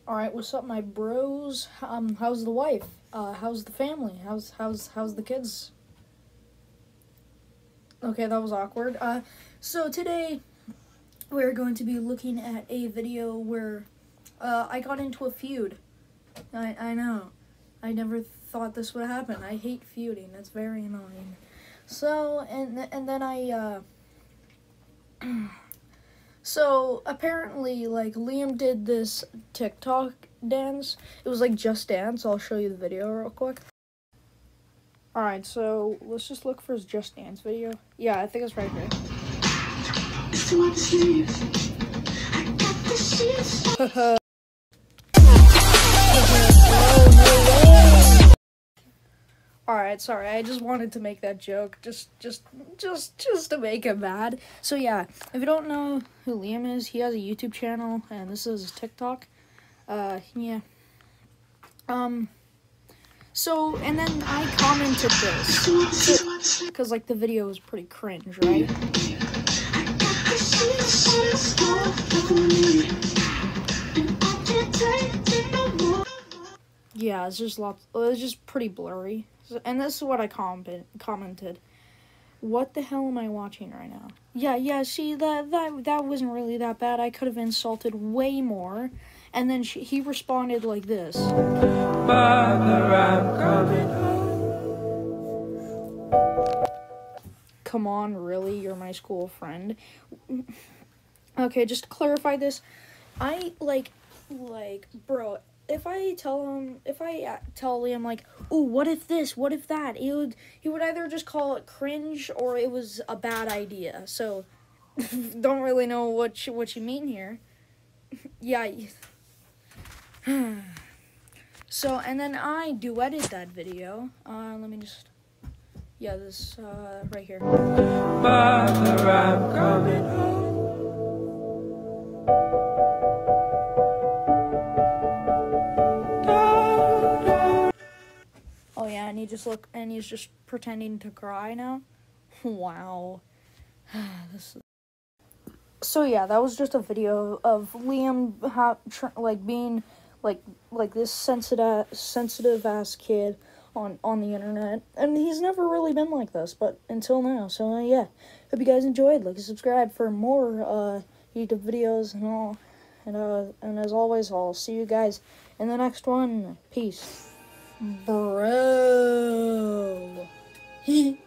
All right, what's up, my bros? How's the wife? How's the family? How's the kids? Okay, that was awkward. So today we're going to be looking at a video where I got into a feud. I know. I never thought this would happen. I hate feuding. It's very annoying. So and then I So apparently, like, Liam did this TikTok dance. It was like Just Dance. I'll show you the video real quick. Alright, so let's just look for his Just Dance video. Yeah, I think it's right here. Alright, sorry, I just wanted to make that joke, just to make him mad. So yeah, if you don't know who Liam is, he has a YouTube channel, and this is his TikTok. Yeah. So, and then I commented this, because, like, the video was pretty cringe, right? Yeah, it's just pretty blurry. And this is what I commented. What the hell am I watching right now? Yeah, see, that wasn't really that bad. I could have insulted way more. And then he responded like this. Mother, I'm coming home. Come on, really? You're my school friend? Okay, just to clarify this, I, like, bro, if I tell Liam, like, ooh, what if this, what if that, he would either just call it cringe or it was a bad idea. So, don't really know what you mean here. Yeah. So, and then I duetted that video. Let me just, yeah, this, right here. Mother, I'm coming home. Oh yeah, and he's just pretending to cry now. Wow. So yeah, that was just a video of Liam being like this sensitive ass kid on the internet, and he's never really been like this, but until now. So yeah, hope you guys enjoyed. Like and subscribe for more YouTube videos and all, and as always, I'll see you guys in the next one. Peace. Bro.